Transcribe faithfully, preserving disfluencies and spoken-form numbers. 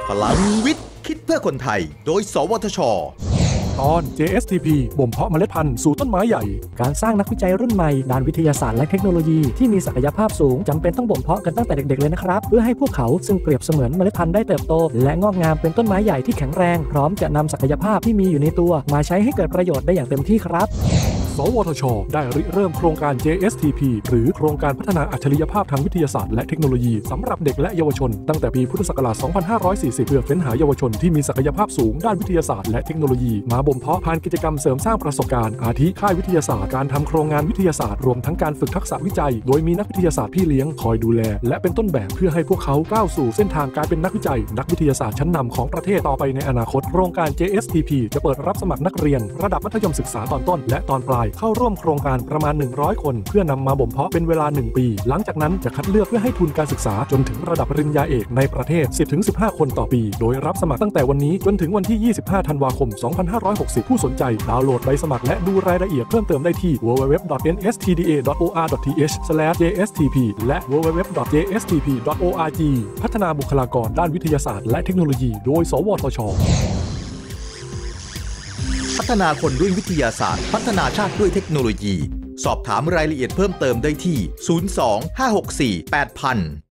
พลังวิทย์คิดเพื่อคนไทยโดยสวทช. ตอน เจ เอส ที พี บ่มเพาะเมล็ดพันธุ์สู่ต้นไม้ใหญ่การสร้างนักวิจัยรุ่นใหม่ด้านวิทยาศาสตร์และเทคโนโลยีที่มีศักยภาพสูงจำเป็นต้องบ่มเพาะกันตั้งแต่เด็กๆเลยนะครับเพื่อให้พวกเขาซึ่งเปรียบเสมือนเมล็ดพันธุ์ได้เติบโตและงอกงามเป็นต้นไม้ใหญ่ที่แข็งแรงพร้อมจะนำศักยภาพที่มีอยู่ในตัวมาใช้ให้เกิดประโยชน์ได้อย่างเต็มที่ครับสวทช.ได้ริเริ่มโครงการ เจ เอส ที พี หรือโครงการพัฒนาอัจฉริยภาพทางวิทยาศาสตร์และเทคโนโลยีสำหรับเด็กและเยาวชนตั้งแต่ปีพุทธศักราช สองพันห้าร้อยสี่สิบ เพื่อเฟ้นหาเยาวชนที่มีศักยภาพสูงด้านวิทยาศาสตร์และเทคโนโลยีมาบ่มเพาะผ่านกิจกรรมเสริมสร้างประสบการณ์อาทิค่ายวิทยาศาสตร์การทำโครงงานวิทยาศาสตร์รวมทั้งการฝึกทักษะวิจัยโดยมีนักวิทยาศาสตร์พี่เลี้ยงคอยดูแลและเป็นต้นแบบเพื่อให้พวกเขาก้าวสู่เส้นทางการเป็นนักวิจัยนักวิทยาศาสตร์ชั้นนำของประเทศต่อไปในอนาคตโครงการ เจ เอส ที พี จะเปิดรับสมัครนักเรียนระดับมัธยมศึกษาตอนต้นและตอนปลายเข้าร่วมโครงการประมาณหนึ่งร้อยคนเพื่อนำมาบ่มเพาะเป็นเวลาหนึ่งปีหลังจากนั้นจะคัดเลือกเพื่อให้ทุนการศึกษาจนถึงระดับปริญญาเอกในประเทศ สิบถึงสิบห้า คนต่อปีโดยรับสมัครตั้งแต่วันนี้จนถึงวันที่ ยี่สิบห้า ธันวาคม สองพันห้าร้อยหกสิบ ผู้สนใจดาวน์โหลดใบสมัครและดูรายละเอียดเพิ่มเติมได้ที่ ดับเบิลยู ดับเบิลยู ดับเบิลยู ดอท เอ็น เอส ที ดี เอ ดอท โอ อาร์ ดอท ที เอช สแลช เจ เอส ที พี และ ดับเบิลยู ดับเบิลยู ดับเบิลยู ดอท เจ เอส ที พี ดอท โอ อาร์ จี พัฒนาบุคลากรด้านวิทยาศาสตร์และเทคโนโลยีโดยสวทช. พัฒนาคนด้วยวิทยาศาสตร์พัฒนาชาติด้วยเทคโนโลยีสอบถามรายละเอียดเพิ่มเติมได้ที่ศูนย์ สอง ห้า หก สี่ แปด ศูนย์ ศูนย์